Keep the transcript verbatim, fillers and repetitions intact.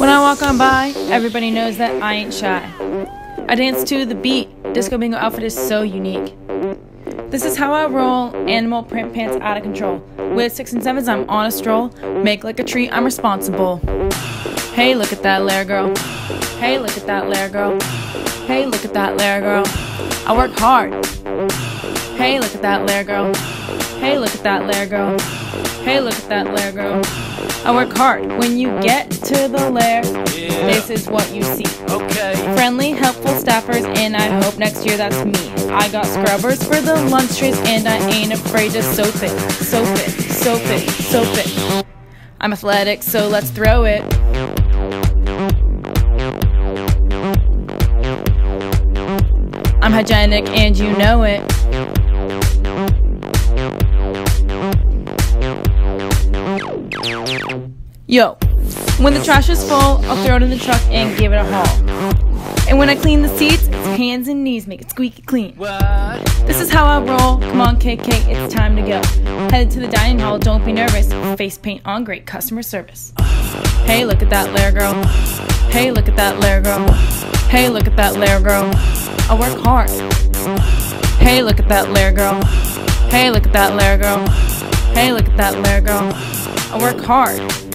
When I walk on by, everybody knows that I ain't shy. I dance to the beat. Disco Bingo outfit is so unique. This is how I roll. Animal print pants out of control. With six and sevens, I'm on a stroll. Make like a tree, I'm responsible. Hey, look at that lair girl. Hey, look at that lair girl. Hey, look at that lair girl. I work hard. Hey, look at that lair girl. Hey, look at that lair girl. Hey, look at that lair girl. I work hard. When you get to the lair, yeah, this is what you see. Okay. Friendly, helpful staffers, and I hope next year that's me. I got scrubbers for the lunch trays, and I ain't afraid to soap it, soap it, soap it, soap it. I'm athletic, so let's throw it. I'm hygienic, and you know it. Yo, when the trash is full, I'll throw it in the truck and give it a haul. And when I clean the seats, it's hands and knees, make it squeaky clean. What? This is how I roll. Come on, K K, it's time to go. Headed to the dining hall, don't be nervous. Face paint on, great customer service. Hey, look at that lair girl. Hey, look at that lair girl. Hey, look at that lair girl. I work hard. Hey, look at that lair girl. Hey, look at that lair girl. Hey, look at that lair girl. I work hard.